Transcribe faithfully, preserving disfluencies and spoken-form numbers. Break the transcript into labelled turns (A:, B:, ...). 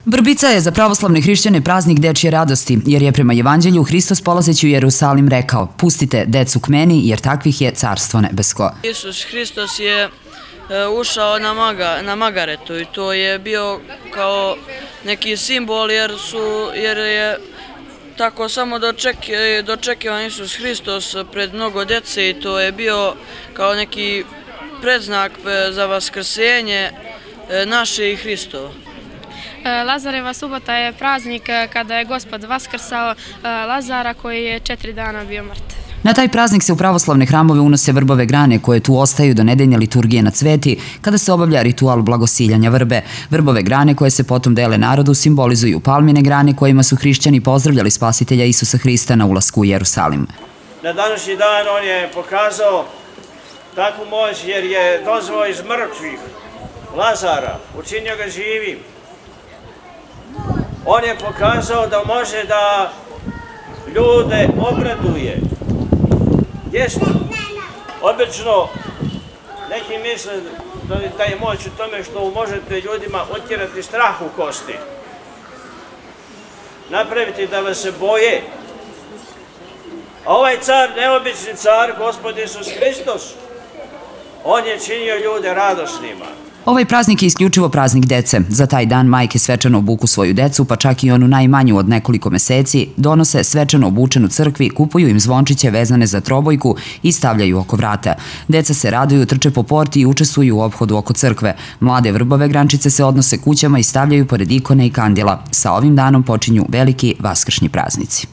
A: Vrbica je za pravoslavne hrišćane praznik dečje radosti, jer je prema Evanđelju Hristos polazeći u Jerusalim rekao: "Pustite decu k meni, jer takvih je carstvo nebesko."
B: Isus Hristos je ušao na, maga, na Magaretu i to je bio kao neki simbol jer, su, jer je tako samo dočekivan Isus Hristos pred mnogo dece i to je bio kao neki predznak za vaskrsenje naše i Hristovo.
C: Lazareva subota je praznik kada je Gospod vaskrsao Lazara koji je četiri dana bio mrtav.
A: Na taj praznik se u pravoslavne hramove unose vrbove grane koje tu ostaju do nedeljne liturgije na Cveti, kada se obavlja ritual blagosiljanja vrbe. Vrbove grane koje se potom dele narodu simbolizuju palmine grane kojima su hrišćani pozdravljali spasitelja Isusa Hrista na ulasku u Jerusalim.
D: Na današnji dan on je pokazao takvu moć jer je dozvao iz mrtvih Lazara, učinio ga živim. On je pokazao da može da ljude obraduje. Jest, obično neki misle da je moć u tome što možete ljudima otjerati strah u kosti. Napraviti da vas se boje. A ovaj car, neobični car, Gospod Isus Hristos, on je činio ljude radosnima.
A: Ovaj praznik je isključivo praznik dece. Za taj dan majke svečano obuku svoju decu, pa čak i onu najmanju od nekoliko meseci, donose svečano obučenu crkvi, kupuju im zvončiće vezane za trobojku i stavljaju oko vrata. Deca se raduju, trče po porti i učestvuju u ophodu oko crkve. Mlade vrbove grančice se odnose kućama i stavljaju pored ikone i kandila. Sa ovim danom počinju veliki vaskršnji praznici.